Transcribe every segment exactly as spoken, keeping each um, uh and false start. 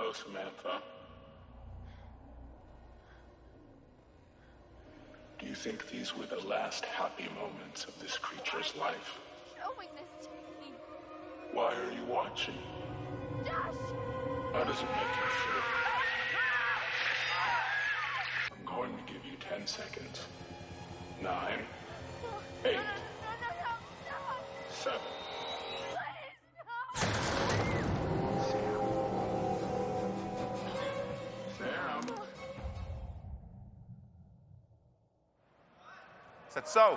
Hello, Samantha. Do you think these were the last happy moments of this creature's life? Showing this to me. Why are you watching? Josh! How does it make you feel? I'm going to give you ten seconds. Nine. Eight. No, no, no, no, no! Seven. Please, no! Sam. Sam. Said so.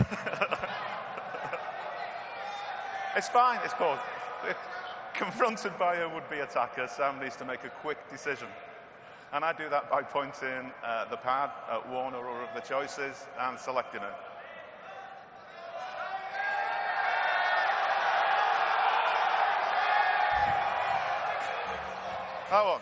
It's fine, it's called. Confronted by a would-be attacker, Sam needs to make a quick decision. And I do that by pointing uh, the pad at one or other of the choices and selecting it. That one.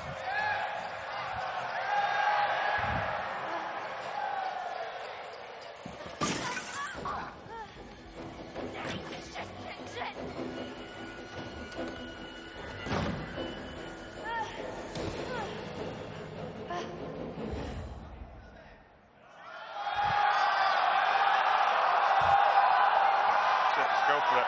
Let's go for it.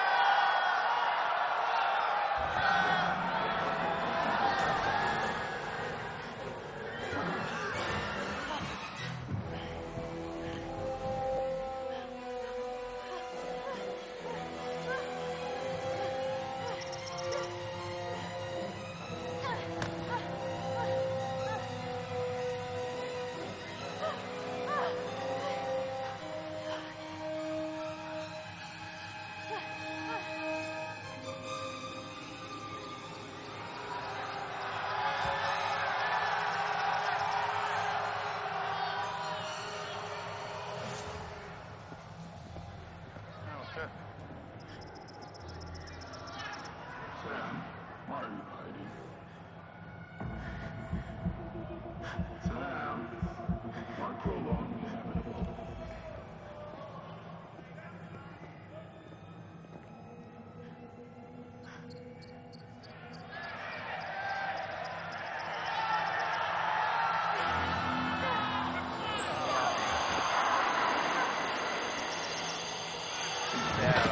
Sam, why are you hiding? Sam, why prolong the inevitable? Yeah.